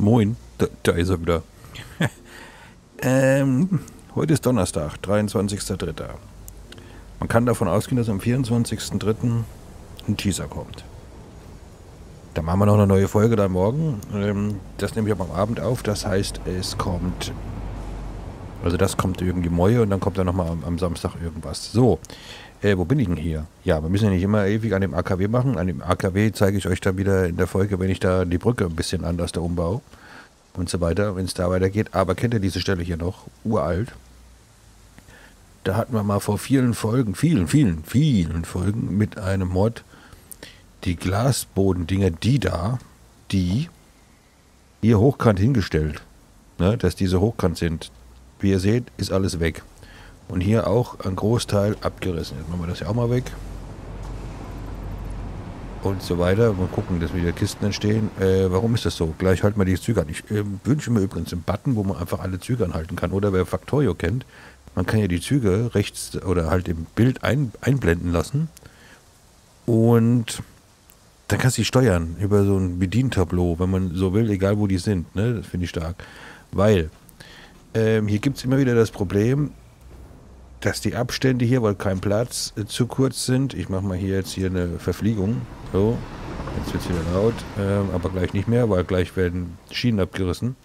Moin, da ist er wieder. Heute ist Donnerstag, 23.03. Man kann davon ausgehen, dass am 24.03. ein Teaser kommt. Da machen wir noch eine neue Folge da morgen. Das nehme ich aber am Abend auf. Das heißt, es kommt... Also das kommt irgendwie morgen und dann kommt dann nochmal am Samstag irgendwas. So, wo bin ich denn hier? Ja, wir müssen ja nicht immer ewig an dem AKW machen. An dem AKW zeige ich euch dann wieder in der Folge, wenn ich da die Brücke ein bisschen anders da umbaue. Und so weiter, wenn es da weitergeht. Aber kennt ihr diese Stelle hier noch? Uralt. Da hatten wir mal vor vielen Folgen, vielen Folgen mit einem Mod die Glasbodendinger, die hier hochkant hingestellt. Ne, dass diese hochkant sind. Wie ihr seht, ist alles weg. Und hier auch ein Großteil abgerissen. Jetzt machen wir das ja auch mal weg. Und so weiter. Mal gucken, dass wieder Kisten entstehen. Warum ist das so? Gleich halten wir die Züge an. Ich wünsche mir übrigens einen Button, wo man einfach alle Züge anhalten kann. Oder wer Factorio kennt, man kann ja die Züge rechts oder halt im Bild einblenden lassen. Und dann kannst du die steuern über so ein Bedientableau, wenn man so will, egal wo die sind. Ne? Das finde ich stark. Weil hier gibt es immer wieder das Problem, dass die Abstände hier, weil kein Platz, zu kurz sind. Ich mache mal hier jetzt eine Verfliegung. So, jetzt wird es wieder laut, aber gleich nicht mehr, weil gleich werden Schienen abgerissen.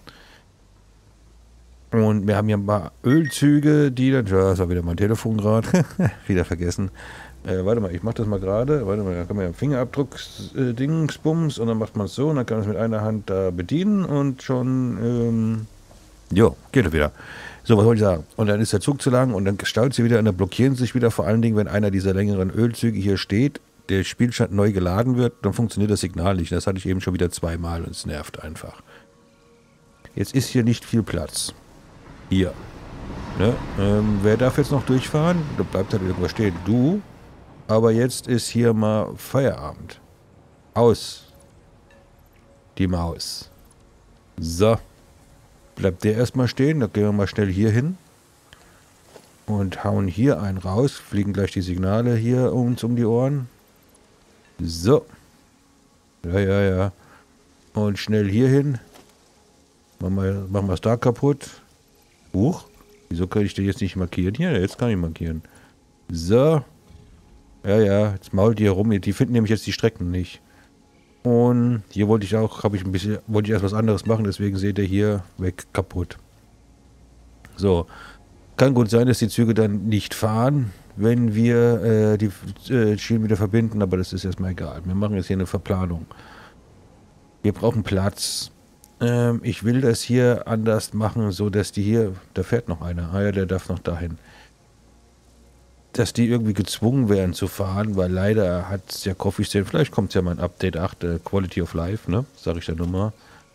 Und wir haben hier ein paar Ölzüge, die dann... Ja, das war wieder mein Telefon gerade. Wieder vergessen. Warte mal, ich mache das mal gerade. Warte mal, da kann man ja Fingerabdrucks-Dingsbums und dann macht man es so und dann kann man es mit einer Hand da bedienen und schon... jo, geht er wieder. So, was wollte ich sagen? Und dann ist der Zug zu lang und dann staut sie wieder und dann blockieren sie sich wieder, vor allen Dingen, wenn einer dieser längeren Ölzüge hier steht, der Spielstand neu geladen wird, dann funktioniert das Signal nicht. Das hatte ich eben schon wieder zweimal und es nervt einfach. Jetzt ist hier nicht viel Platz. Hier. Ne? Wer darf jetzt noch durchfahren? Da bleibt halt irgendwas stehen. Du. Aber jetzt ist hier mal Feierabend. Aus. Die Maus. So. Bleibt der erstmal stehen. Da gehen wir mal schnell hier hin. Und hauen hier einen raus. Fliegen gleich die Signale hier uns um die Ohren. So. Ja. Und schnell hier hin. Machen wir es da kaputt. Huch. Wieso kann ich den jetzt nicht markieren? Hier, jetzt kann ich markieren. So. Ja. Jetzt mault die herum. Die finden nämlich jetzt die Strecken nicht. Und hier wollte ich erst was anderes machen, deswegen seht ihr hier weg, kaputt. So. Kann gut sein, dass die Züge dann nicht fahren, wenn wir die Schienen wieder verbinden, aber das ist erstmal egal. Wir machen jetzt hier eine Verplanung. Wir brauchen Platz. Ich will das hier anders machen, so dass die hier, da fährt noch einer. Ah ja, der darf noch dahin. Dass die irgendwie gezwungen werden zu fahren, weil leider hat es ja Coffee Stain, vielleicht kommt es ja mal ein Update 8, Quality of Life, ne? Sag ich ja nur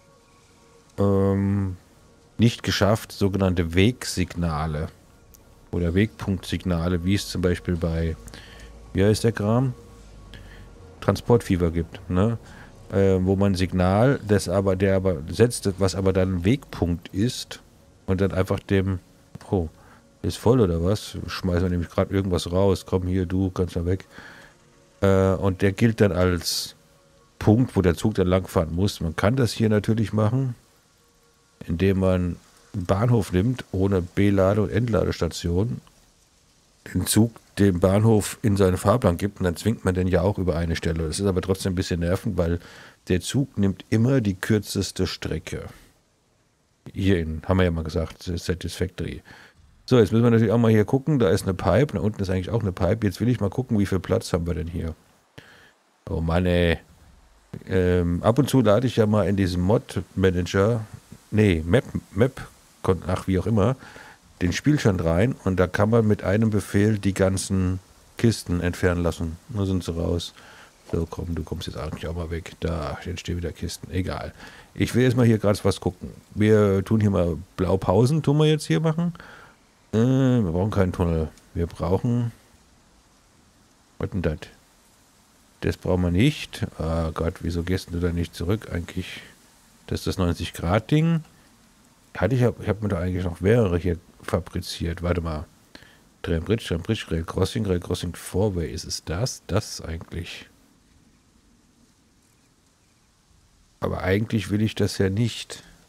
mal. Nicht geschafft, sogenannte Wegsignale oder Wegpunktsignale, wie es zum Beispiel bei, wie heißt der Kram? Transportfieber gibt, ne? Wo man ein Signal, der aber setzt, was aber dann ein Wegpunkt ist und dann einfach dem, oh, ist voll oder was? Schmeißen wir nämlich gerade irgendwas raus. Komm hier, du kannst da weg. Und der gilt dann als Punkt, wo der Zug dann langfahren muss. Man kann das hier natürlich machen, indem man einen Bahnhof nimmt, ohne B-Lade- und Entladestation, den Zug dem Bahnhof in seinen Fahrplan gibt und dann zwingt man den ja auch über eine Stelle. Das ist aber trotzdem ein bisschen nervend, weil der Zug nimmt immer die kürzeste Strecke. Hierhin, haben wir ja mal gesagt, Satisfactory. So, jetzt müssen wir natürlich auch mal hier gucken. Da ist eine Pipe. Da unten ist eigentlich auch eine Pipe. Jetzt will ich mal gucken, wie viel Platz haben wir denn hier. Oh Mann, ey. Ab und zu lade ich ja mal in diesem Mod-Manager, Map, ach wie auch immer, den Spielstand rein. Und da kann man mit einem Befehl die ganzen Kisten entfernen lassen. Da sind sie raus. So, komm, du kommst jetzt eigentlich auch mal weg. Da, jetzt stehen wieder Kisten. Egal. Ich will jetzt mal hier gerade was gucken. Wir tun hier mal Blaupausen, tun wir jetzt hier machen. Wir brauchen keinen Tunnel. Wir brauchen... Was denn das? Das brauchen wir nicht. Oh Gott, wieso gehst du da nicht zurück? Eigentlich, das ist das 90-Grad-Ding. Ich hab mir da eigentlich noch mehrere hier fabriziert. Warte mal. Train Bridge, Rail Crossing, Four-Way. Ist es das? Das eigentlich. Aber eigentlich will ich das ja nicht.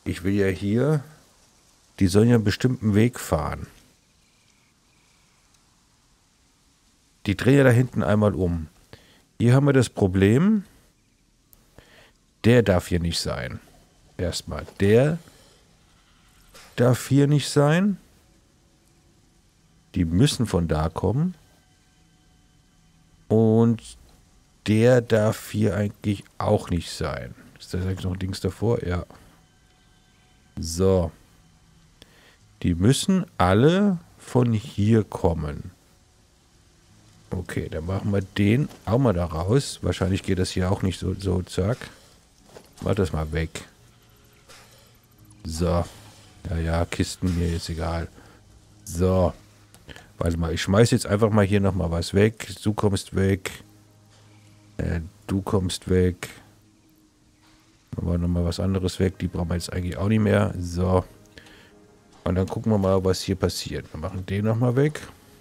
ich will ja hier, die sollen ja einen bestimmten Weg fahren. Die drehen ja da hinten einmal um. Hier haben wir das Problem, der darf hier nicht sein. Erstmal, der darf hier nicht sein. Die müssen von da kommen. Und der darf hier eigentlich auch nicht sein. Ist da eigentlich noch ein Dings davor? Ja. So. Die müssen alle von hier kommen. Okay, dann machen wir den auch mal da raus. Wahrscheinlich geht das hier auch nicht so zack. Mach das mal weg. So. Ja, Kisten mir ist egal. So. Warte mal, ich schmeiß jetzt einfach mal hier nochmal was weg. Du kommst weg. Du kommst weg. Machen wir nochmal was anderes weg. Die brauchen wir jetzt eigentlich auch nicht mehr. So. Und dann gucken wir mal, was hier passiert. Wir machen den nochmal weg.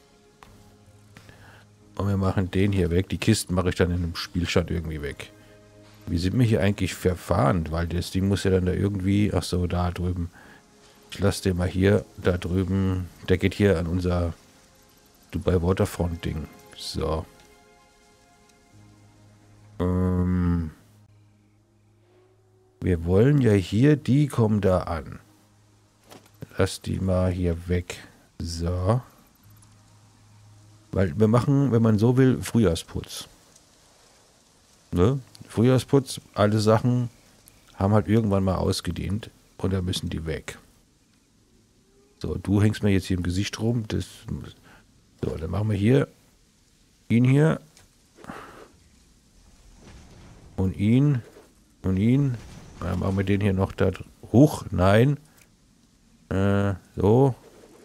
Und wir machen den hier weg. Die Kisten mache ich dann in einem Spielstand irgendwie weg. Wie sind wir hier eigentlich verfahren? Weil das Ding muss ja dann da irgendwie... Ach so, da drüben. Ich lasse den mal hier, da drüben. Der geht hier an unser Dubai Waterfront Ding. So. Wir wollen ja hier, die kommen da an. Lass die mal hier weg. So. Weil wir machen, wenn man so will, Frühjahrsputz. Ne? Frühjahrsputz, alle Sachen haben halt irgendwann mal ausgedient und da müssen die weg. So, du hängst mir jetzt hier im Gesicht rum. Das, so, dann machen wir hier ihn hier und ihn und ihn. Dann machen wir den hier noch da hoch. Nein. So.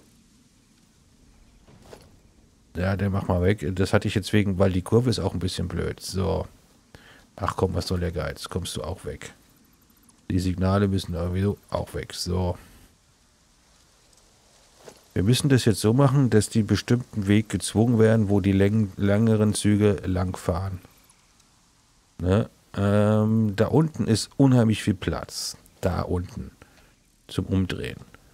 Ja, der mach mal weg. Das hatte ich jetzt wegen, weil die Kurve ist auch ein bisschen blöd. So. Ach komm, was soll der Geiz? Kommst du auch weg. Die Signale müssen irgendwie auch weg. So. Wir müssen das jetzt so machen, dass die bestimmten Weg gezwungen werden, wo die längeren Züge lang fahren. Ne? Da unten ist unheimlich viel Platz. Da unten. Zum Umdrehen.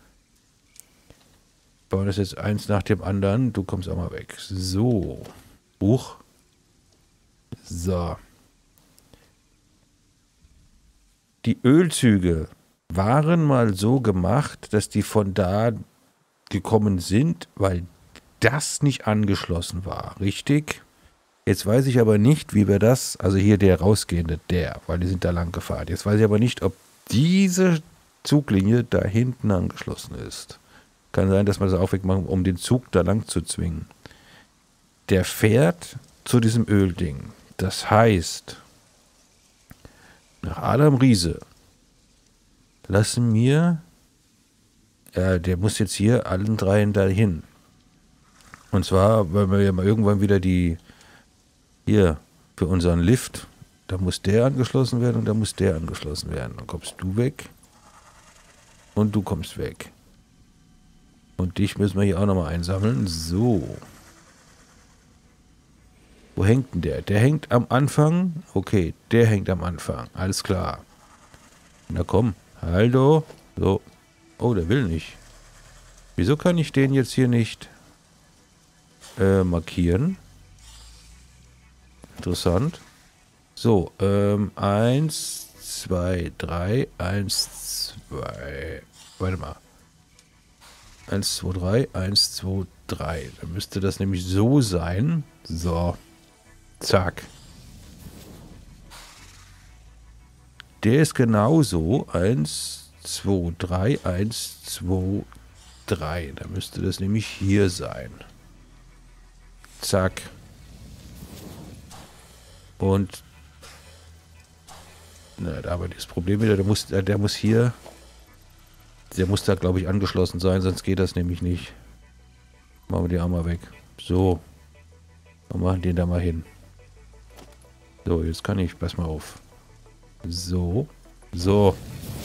Bauen das jetzt eins nach dem anderen. Du kommst auch mal weg. So. Huch. So. Die Ölzüge waren mal so gemacht, dass die von da gekommen sind, weil das nicht angeschlossen war. Richtig? Jetzt weiß ich aber nicht, wie wir das, also hier der rausgehende, weil die sind da lang gefahren. Jetzt weiß ich aber nicht, ob diese Zuglinie da hinten angeschlossen ist. Kann sein, dass wir das auch wegmachen, um den Zug da lang zu zwingen. Der fährt zu diesem Ölding. Das heißt, nach Adam Riese lassen wir, der muss jetzt hier allen dreien dahin. Und zwar, weil wir ja mal irgendwann wieder die, hier, für unseren Lift, da muss der angeschlossen werden und da muss der angeschlossen werden. Dann kommst du weg und du kommst weg. Und dich müssen wir hier auch nochmal einsammeln. So. Wo hängt denn der? Der hängt am Anfang. Okay, der hängt am Anfang. Alles klar. Na komm. Hallo. So. Oh, der will nicht. Wieso kann ich den jetzt hier nicht markieren? Interessant. So, 1, 2, 3, 1, 2. Warte mal. 1, 2, 3, 1, 2, 3. Dann müsste das nämlich so sein. So. Zack. Der ist genauso. 1, 2, 3, 1, 2, 3. Dann müsste das nämlich hier sein. Zack. Und na, da aber das Problem wieder, der muss hier, der muss da, glaube ich, angeschlossen sein, sonst geht das nämlich nicht. Machen wir die auch mal weg. So. Wir machen den da mal hin. So, jetzt kann ich, pass mal auf. So. So.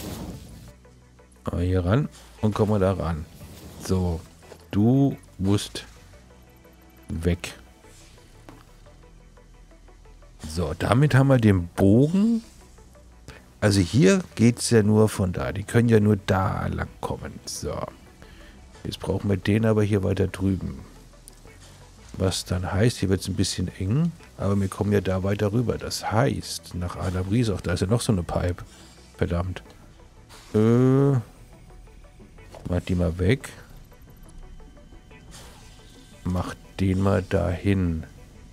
Mal hier ran und kommen wir da ran. So. Du musst weg. So, damit haben wir den Bogen Also hier geht es ja nur von da. Die können ja nur da lang kommen. So. Jetzt brauchen wir den aber hier weiter drüben. Was dann heißt, hier wird es ein bisschen eng, aber wir kommen ja da weiter rüber. Das heißt, nach Adabris auch, da ist ja noch so eine Pipe. Verdammt. Mach die mal weg. Mach den mal dahin.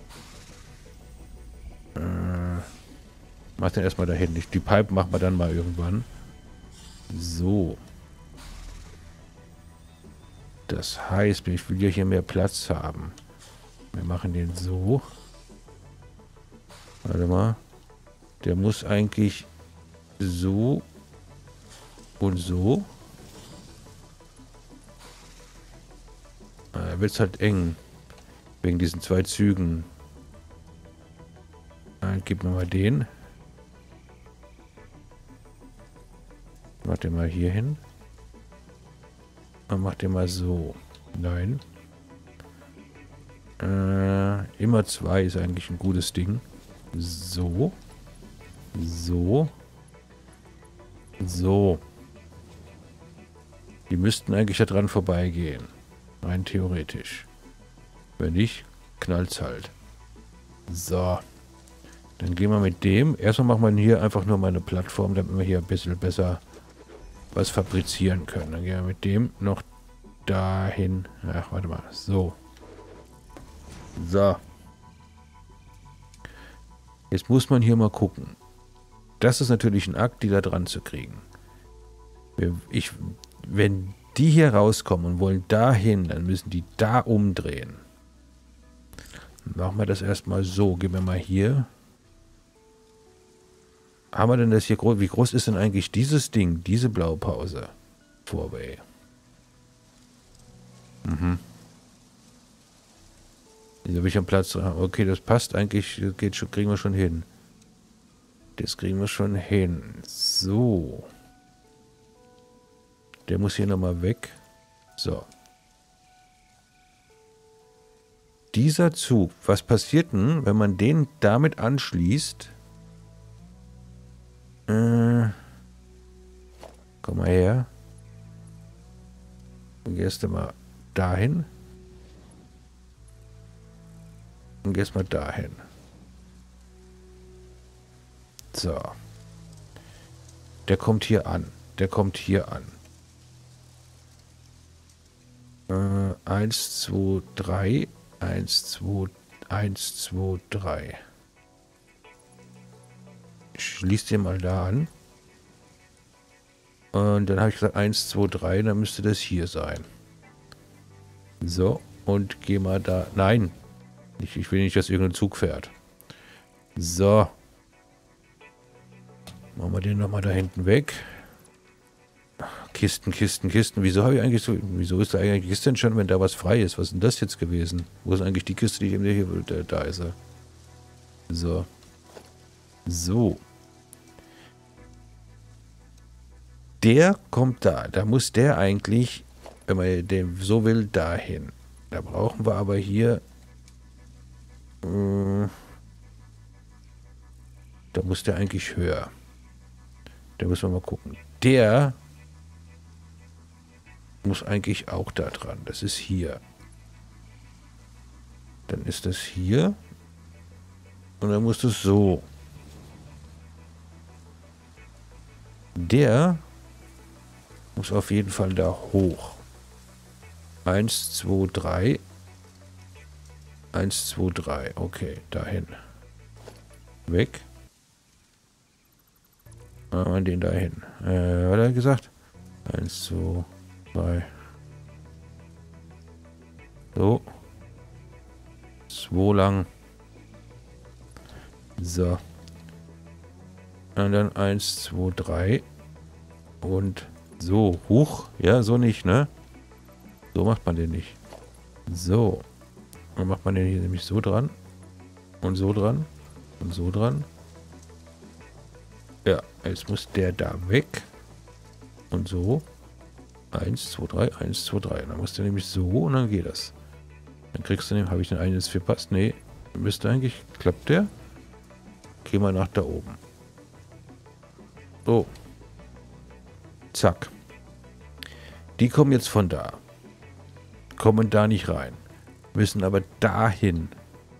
Mach den erstmal dahin. Die Pipe machen wir dann mal irgendwann. So. Das heißt, ich will ja hier mehr Platz haben. Wir machen den so. Warte mal. Der muss eigentlich so und so. Da wird es halt eng. Wegen diesen 2 Zügen. Dann gib mir mal den. Mach den mal hier hin. Und mach den mal so. Nein. Immer 2 ist eigentlich ein gutes Ding. So. So. So. Die müssten eigentlich da dran vorbeigehen. Rein theoretisch. Wenn nicht, knallt's halt. So. Dann gehen wir mit dem. Erstmal machen wir hier einfach nur mal eine Plattform, damit wir hier ein bisschen besser was fabrizieren können. Dann gehen wir mit dem noch dahin. Ach, warte mal. So. So. Jetzt muss man hier mal gucken. Das ist natürlich ein Akt, die da dran zu kriegen. Wenn die hier rauskommen und wollen dahin, dann müssen die da umdrehen. Machen wir das erstmal so. Gehen wir mal hier. Haben wir denn das hier groß? Wie groß ist denn eigentlich dieses Ding? Diese Blaupause? Vorbei. Wieso bin ich am Platz? Okay, das passt eigentlich. Geht schon, kriegen wir schon hin. Das kriegen wir schon hin. So. Der muss hier nochmal weg. So. Dieser Zug. Was passiert denn, wenn man den damit anschließt? Komm mal her. Und gehst du mal dahin. Und gehst mal dahin. So. Der kommt hier an. Der kommt hier an. 1, 2, 3. 1, 2, 1, 2, 3. Schließ den mal da an. Und dann habe ich gesagt 1, 2, 3. Dann müsste das hier sein. So. Und geh mal da. Nein. Ich will nicht, dass irgendein Zug fährt. So. Machen wir den nochmal da hinten weg. Kisten, Kisten, Kisten. Wieso habe ich eigentlich so. Wieso ist da eigentlich eine Kiste schon, wenn da was frei ist? Was ist denn das jetzt gewesen? Wo ist eigentlich die Kiste, die ich eben hier. Da ist er. So. So. Der kommt da. Da muss der eigentlich, wenn man den so will, dahin. Da brauchen wir aber hier. Da muss der eigentlich höher. Da müssen wir mal gucken. Der muss eigentlich auch da dran. Das ist hier. Dann ist das hier. Und dann muss das so. Der muss auf jeden Fall da hoch. 1, 2, 3. 1, 2, 3. Okay, dahin. Weg. Machen wir den dahin. Was hat er gesagt? 1, 2, 3. So. 2 lang. So. Und dann 1, 2, 3. Und so. Hoch. Ja, so nicht, ne? So macht man den nicht. So. Dann macht man den hier nämlich so dran. Und so dran. Und so dran. Ja, jetzt muss der da weg. Und so. 1, 2, 3, 1, 2, 3. Dann muss der nämlich so und dann geht das. Dann kriegst du den, habe ich den einen jetzt verpasst? Nee. Müsste eigentlich, klappt der? Geh mal nach da oben. So. Zack. Die kommen jetzt von da. Kommen da nicht rein. Müssen aber dahin.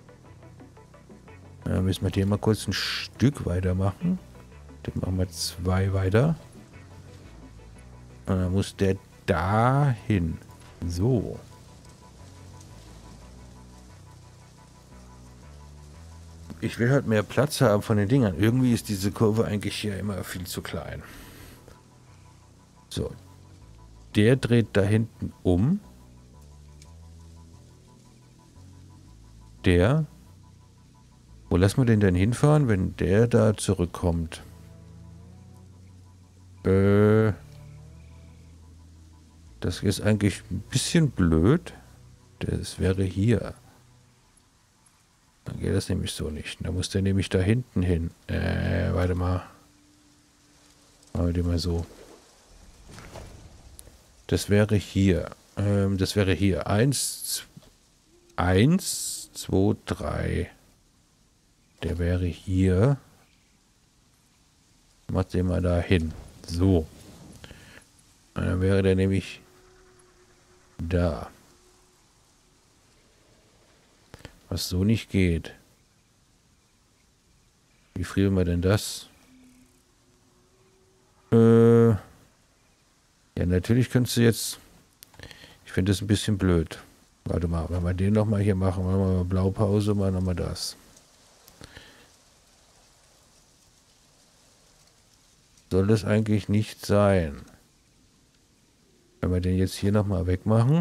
Dann müssen wir den mal kurz ein Stück weitermachen. Den machen wir 2 weiter. Und dann muss der dahin. So. Ich will halt mehr Platz haben von den Dingern. Irgendwie ist diese Kurve eigentlich hier immer viel zu klein. So. Der dreht da hinten um. Der. Wo lassen wir den denn hinfahren, wenn der da zurückkommt? Das ist eigentlich ein bisschen blöd. Das wäre hier. Dann geht das nämlich so nicht. Da muss der nämlich da hinten hin. Warte mal. Machen wir den mal so. Das wäre hier. Das wäre hier. 1, 2, 3. Der wäre hier. Macht den mal da hin. So. Und dann wäre der nämlich da. Was so nicht geht. Wie frieren wir denn das? Ja, natürlich könntest du jetzt... Ich finde das ein bisschen blöd. Warte mal, wenn wir den nochmal hier machen, machen wir mal Blaupause, machen wir nochmal das. Soll das eigentlich nicht sein? Wenn wir den jetzt hier nochmal wegmachen.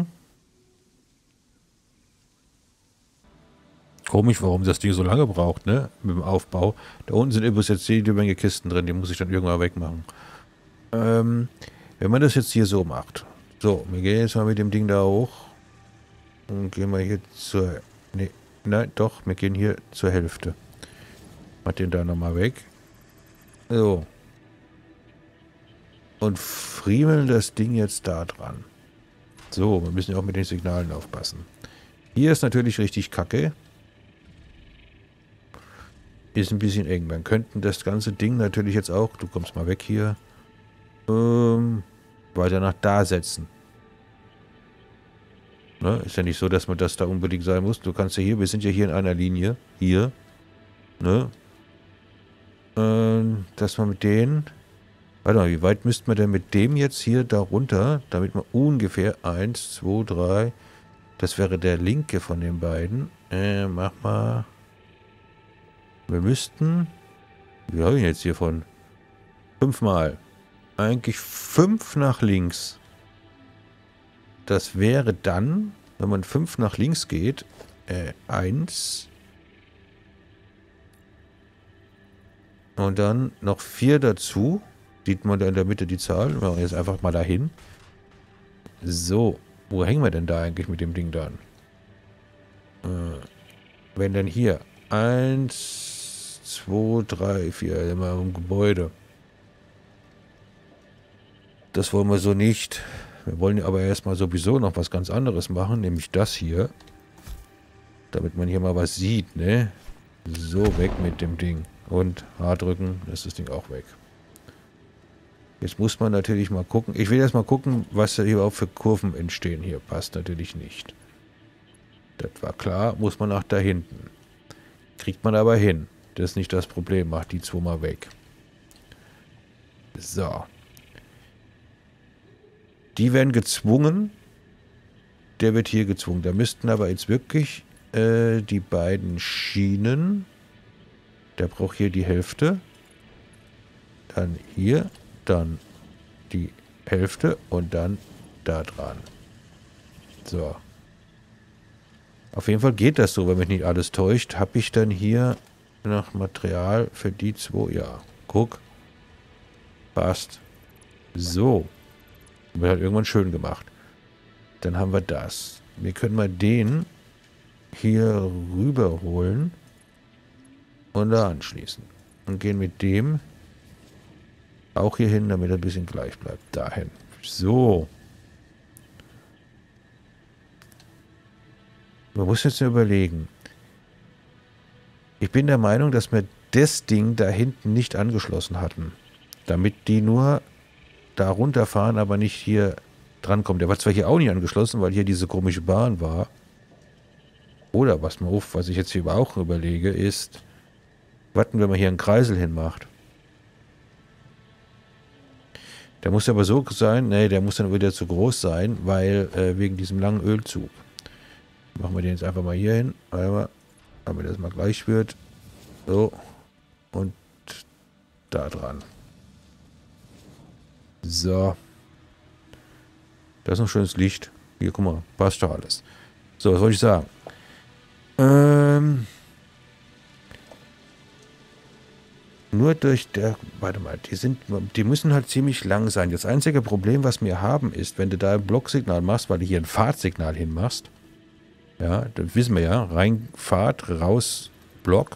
Komisch, warum das Ding so lange braucht, ne? Mit dem Aufbau. Da unten sind übrigens jetzt jede Menge Kisten drin, die muss ich dann irgendwann wegmachen. Wenn man das jetzt hier so macht. So, wir gehen jetzt mal mit dem Ding da hoch. Und gehen wir hier zur... Nee, nein, doch, wir gehen hier zur Hälfte. Mach den da nochmal weg. So. Und friemeln das Ding jetzt da dran. So, wir müssen ja auch mit den Signalen aufpassen. Hier ist natürlich richtig kacke. Ist ein bisschen eng. Man könnte das ganze Ding natürlich jetzt auch, du kommst mal weg hier, weiter nach da setzen. Ne? Ist ja nicht so, dass man das da unbedingt sein muss. Du kannst ja hier, wir sind ja hier in einer Linie, hier, ne? Dass man mit denen, warte mal, wie weit müsste man denn mit dem jetzt hier da runter, damit man ungefähr 1, 2, 3, das wäre der linke von den beiden. Mach mal. Wir müssten, wie habe ich jetzt hiervon? 5 Mal. Eigentlich 5 nach links. Das wäre dann, wenn man 5 nach links geht, 1. Und dann noch 4 dazu. Sieht man da in der Mitte die Zahl. Wir machen jetzt einfach mal dahin. So, wo hängen wir denn da eigentlich mit dem Ding dann? Wenn dann hier 1, 2, 3, 4, immer im Gebäude. Das wollen wir so nicht. Wir wollen aber erstmal sowieso noch was ganz anderes machen, nämlich das hier. Damit man hier mal was sieht, ne? So, weg mit dem Ding. Und H drücken, dann ist das Ding auch weg. Jetzt muss man natürlich mal gucken. Ich will erst mal gucken, was da überhaupt für Kurven entstehen. Hier passt natürlich nicht. Das war klar, muss man nach da hinten. Kriegt man aber hin. Das ist nicht das Problem. Macht die 2 mal weg. So. Die werden gezwungen. Der wird hier gezwungen. Da müssten aber jetzt wirklich die beiden Schienen. Der braucht hier die Hälfte. Dann hier. Dann die Hälfte. Und dann da dran. So. Auf jeden Fall geht das so, wenn mich nicht alles täuscht. Habe ich dann hier noch Material für die 2? Ja. Guck. Passt. So. Wird halt irgendwann schön gemacht. Dann haben wir das. Wir können mal den hier rüber holen und da anschließen. Und gehen mit dem auch hier hin, damit er ein bisschen gleich bleibt. Dahin. So. Man muss jetzt überlegen. Ich bin der Meinung, dass wir das Ding da hinten nicht angeschlossen hatten. Damit die nur da runterfahren, aber nicht hier drankommen. Der war zwar hier auch nicht angeschlossen, weil hier diese komische Bahn war. Oder, pass mal auf, was ich jetzt hier auch überlege, ist, warten, wenn man hier einen Kreisel hinmacht. Der muss aber so sein, ne, der muss dann wieder zu groß sein, weil wegen diesem langen Ölzug. Machen wir den jetzt einfach mal hier hin. Einmal, damit das mal gleich wird. So. Und da dran. So. Das ist noch schönes Licht. Hier, guck mal, passt doch alles. So, was wollte ich sagen? Nur durch der... Warte mal, die müssen halt ziemlich lang sein. Das einzige Problem, was wir haben, ist, wenn du da ein Blocksignal machst, weil du hier ein Fahrtsignal hinmachst. Ja, das wissen wir ja. Rein Fahrt, raus Block.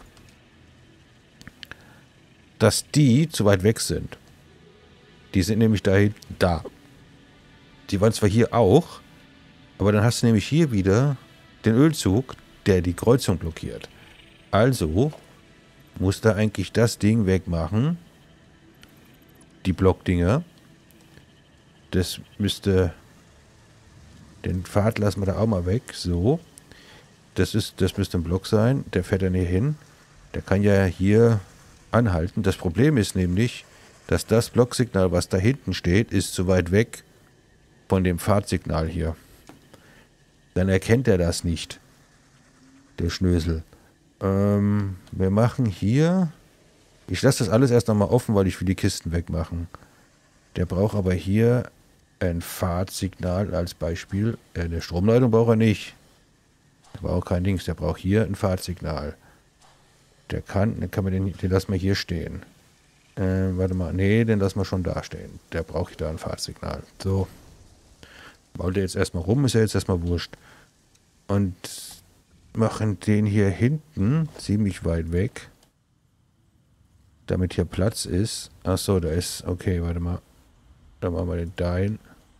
Dass die zu weit weg sind. Die sind nämlich da. Die waren zwar hier auch, aber dann hast du nämlich hier wieder den Ölzug, der die Kreuzung blockiert. Also muss da eigentlich das Ding wegmachen. Die Blockdinger. Das müsste... Den Pfad lassen wir da auch mal weg. So. Das müsste ein Block sein. Der fährt dann hier hin. Der kann ja hier anhalten. Das Problem ist nämlich, dass das Blocksignal, was da hinten steht, ist zu weit weg von dem Fahrtsignal hier. Dann erkennt er das nicht. Der Schnösel. Wir machen hier... Ich lasse das alles erst nochmal offen, weil ich will die Kisten wegmachen. Der braucht aber hier ein Fahrtsignal als Beispiel. Eine Stromleitung braucht er nicht. Der braucht kein Dings. Der braucht hier ein Fahrtsignal. Den lassen wir hier stehen. Warte mal. Nee, den lassen wir schon da stehen. Der braucht da ein Fahrtsignal. So. Baut der jetzt erstmal rum, ist ja jetzt erstmal wurscht. Und machen den hier hinten ziemlich weit weg. Damit hier Platz ist. Achso, da ist... Okay, warte mal. Dann machen wir den da hin.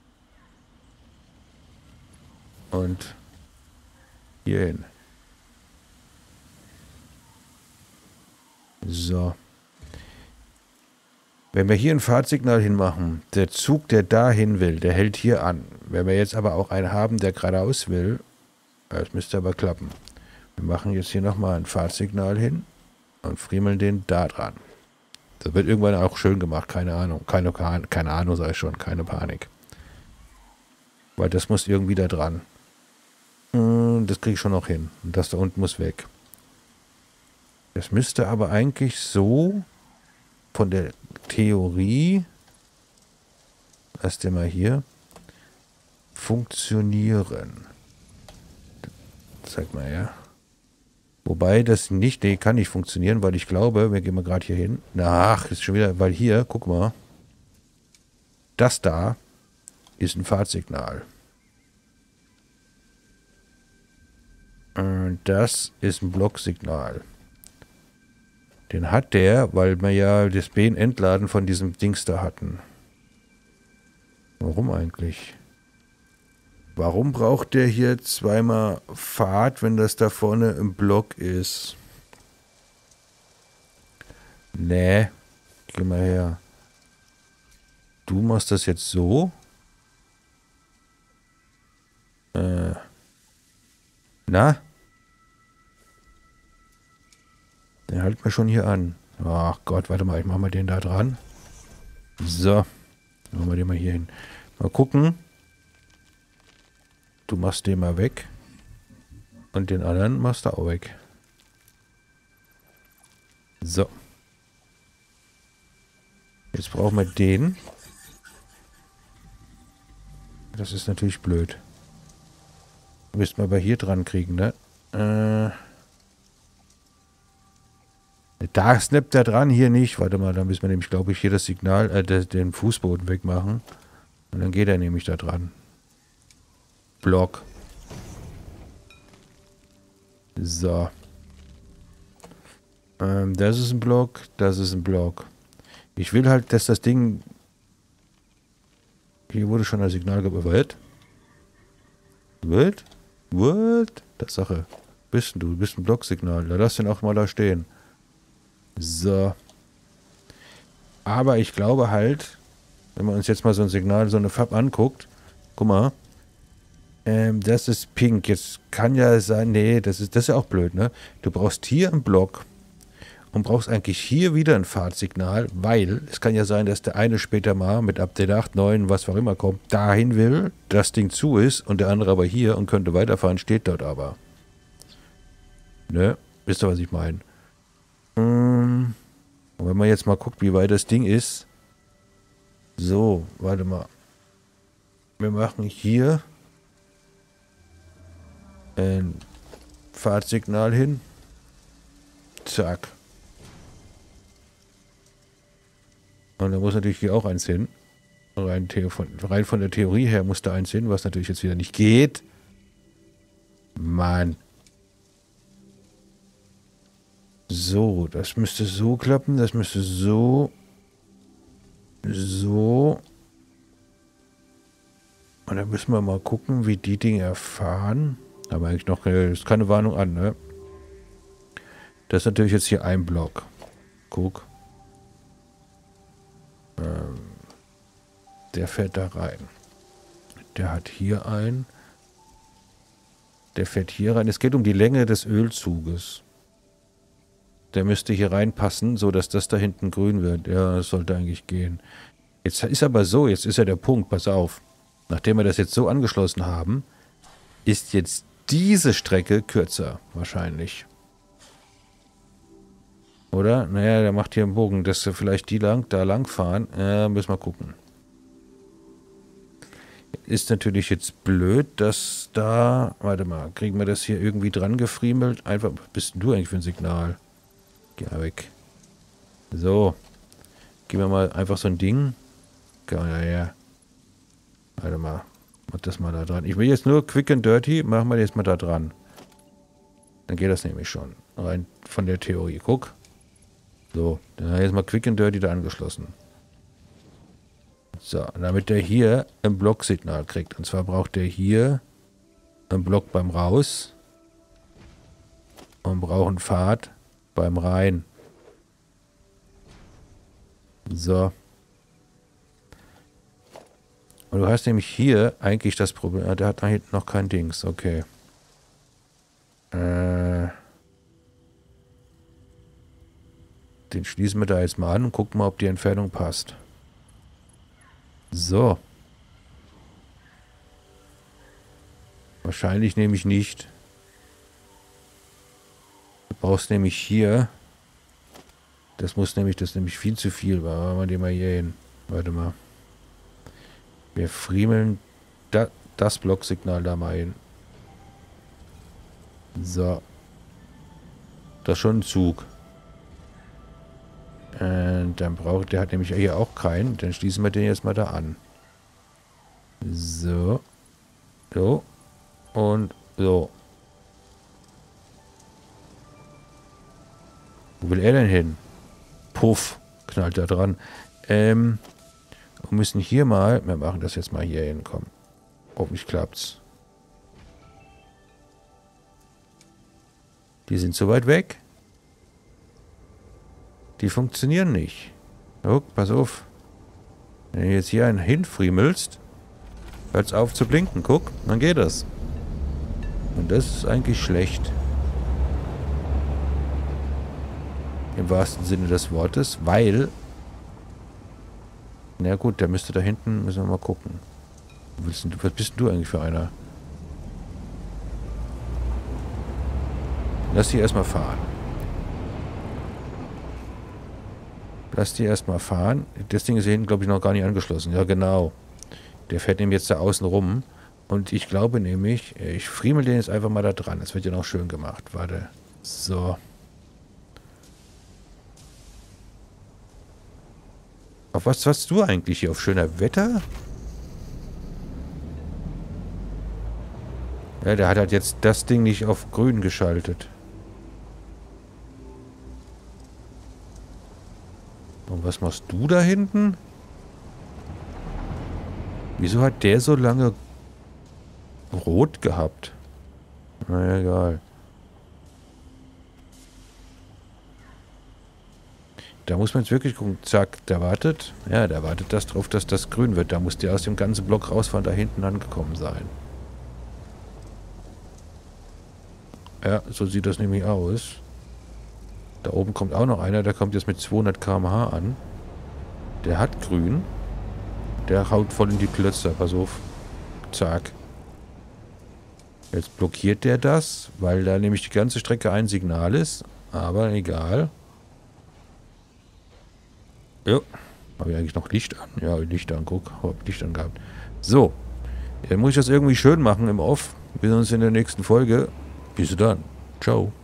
Und hier hin. So. Wenn wir hier ein Fahrtsignal hinmachen, der Zug, der dahin will, der hält hier an. Wenn wir jetzt aber auch einen haben, der geradeaus will, das müsste aber klappen. Wir machen jetzt hier nochmal ein Fahrtsignal hin und friemeln den da dran. Das wird irgendwann auch schön gemacht, keine Ahnung. Keine Ahnung, sage ich schon, keine Panik. Weil das muss irgendwie da dran. Das kriege ich schon noch hin. Und das da unten muss weg. Das müsste aber eigentlich so von der Theorie, lass den mal hier, funktionieren. Zeig mal her. Wobei das nicht, nee, kann nicht funktionieren, weil ich glaube, wir gehen mal gerade hier hin. Ach, ist schon wieder, weil hier, guck mal, das da ist ein Fahrtsignal. Und das ist ein Blocksignal. Den hat der, weil wir ja das Entladen von diesem Dings da hatten. Warum eigentlich? Warum braucht der hier zweimal Fahrt, wenn das da vorne im Block ist? Nee, geh mal her. Du machst das jetzt so. Na? Den halten wir schon hier an. Ach Gott, warte mal, ich mach mal den da dran. So. Machen wir den mal hier hin. Mal gucken. Du machst den mal weg. Und den anderen machst du auch weg. So. Jetzt brauchen wir den. Das ist natürlich blöd. Müssten wir aber hier dran kriegen, ne? Da snappt er dran, hier nicht. Warte mal, da müssen wir nämlich, glaube ich, hier das Signal, den Fußboden wegmachen. Und dann geht er nämlich da dran. Block. So. Das ist ein Block, das ist ein Block. Ich will halt, dass das Ding... Hier wurde schon ein Signal geöffnet. What? Tatsache. Bist du bist ein Blocksignal. Da lass den auch mal da stehen. So. Aber ich glaube halt, wenn man uns jetzt mal so ein Signal, so eine Farbe anguckt, guck mal, das ist pink. Jetzt kann ja sein, nee, das ist ja auch blöd, ne? Du brauchst hier einen Block und brauchst eigentlich hier wieder ein Fahrtsignal, weil es kann ja sein, dass der eine später mal mit Update 8, 9, was auch immer kommt, dahin will, das Ding zu ist und der andere aber hier und könnte weiterfahren, steht dort aber. Ne? Wisst ihr, was ich meine? Und wenn man jetzt mal guckt, wie weit das Ding ist. So, warte mal. Wir machen hier ein Fahrtsignal hin. Zack. Und da muss natürlich hier auch eins hin. Rein von der Theorie her muss da eins hin, was natürlich jetzt wieder nicht geht. Mann. So, das müsste so klappen, das müsste so. So. Und dann müssen wir mal gucken, wie die Dinge erfahren. Aber eigentlich noch ist keine Warnung an, ne? Das ist natürlich jetzt hier ein Block. Guck. Der fährt da rein. Der hat hier einen. Der fährt hier rein. Es geht um die Länge des Ölzuges. Der müsste hier reinpassen, so dass das da hinten grün wird. Ja, das sollte eigentlich gehen. Jetzt ist aber so, jetzt ist ja der Punkt, pass auf. Nachdem wir das jetzt so angeschlossen haben, ist jetzt diese Strecke kürzer, wahrscheinlich. Oder? Naja, der macht hier einen Bogen, dass wir vielleicht die da lang fahren. Müssen wir gucken. Ist natürlich jetzt blöd, dass da... Warte mal, kriegen wir das hier irgendwie dran gefriemelt? Einfach, was bist denn du eigentlich für ein Signal? Geh mal weg. So. Geben wir mal einfach so ein Ding. Geh mal daher. Warte mal. Mach das mal da dran. Ich will jetzt nur quick and dirty. Machen wir jetzt mal da dran. Dann geht das nämlich schon. Rein von der Theorie. Guck. So. Dann haben wir jetzt mal quick and dirty da angeschlossen. So. Damit der hier ein Blocksignal kriegt. Und zwar braucht der hier einen Block beim Raus. Und braucht einen Pfad beim Rein. So. Und du hast nämlich hier eigentlich das Problem. Der hat da hinten noch kein Dings. Okay. Den schließen wir da jetzt mal an und gucken mal, ob die Entfernung passt. So. Wahrscheinlich nämlich nicht. Du brauchst nämlich hier. Das ist nämlich viel zu viel. Machen wir den mal hier hin. Warte mal. Wir friemeln das Blocksignal da mal hin. So. Das ist schon ein Zug. Dann der hat nämlich hier auch keinen. Dann schließen wir den jetzt mal da an. So. So. Und so. Wo will er denn hin? Puff. Knallt da dran. Wir müssen hier mal... Wir machen das jetzt mal hier hinkommen. Hoffentlich klappt's. Die sind so weit weg. Die funktionieren nicht. Guck, pass auf. Wenn du jetzt hier einen hinfriemelst, hört's auf zu blinken. Guck, dann geht das. Und das ist eigentlich schlecht. Im wahrsten Sinne des Wortes, weil... Na gut, der müsste da hinten... Müssen wir mal gucken. Was bist denn du eigentlich für einer? Lass die erstmal fahren. Lass die erstmal fahren. Das Ding ist hier hinten, glaube ich, noch gar nicht angeschlossen. Ja, genau. Der fährt nämlich jetzt da außen rum. Und ich glaube nämlich, ich friemel den jetzt einfach mal da dran. Das wird ja noch schön gemacht. Warte. So. Auf was hast du eigentlich hier? Auf schöner Wetter? Ja, der hat halt jetzt das Ding nicht auf grün geschaltet. Und was machst du da hinten? Wieso hat der so lange rot gehabt? Na egal. Da muss man jetzt wirklich gucken. Zack, der wartet. Ja, der wartet das drauf, dass das grün wird. Da muss der aus dem ganzen Block rausfahren, da hinten angekommen sein. Ja, so sieht das nämlich aus. Da oben kommt auch noch einer, der kommt jetzt mit 200 km/h an. Der hat grün. Der haut voll in die Klötze, pass auf. Zack. Jetzt blockiert der das, weil da nämlich die ganze Strecke ein Signal ist. Aber egal. Ja. Habe ich eigentlich noch Licht an? Ja, Licht an, guck. Habe Licht angehabt. So. Dann muss ich das irgendwie schön machen im Off. Wir sehen uns in der nächsten Folge. Bis dann. Ciao.